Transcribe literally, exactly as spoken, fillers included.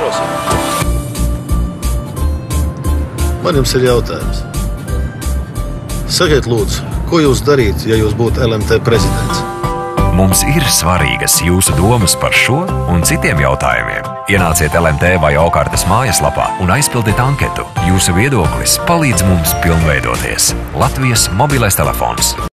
Rosīna. Man jums ir jautājums. Sakiet, lūdzu, ko jūs darītu, ja jūs būtu L M T prezidents? Mums ir svarīgas jūsu domas par šo un citiem jautājumiem. Ienāciet L M T vai Aukartes mājaslapā un aizpildiet anketu. Jūsu viedoklis palīdz mums pilnveidoties. Latvijas mobilais telefons.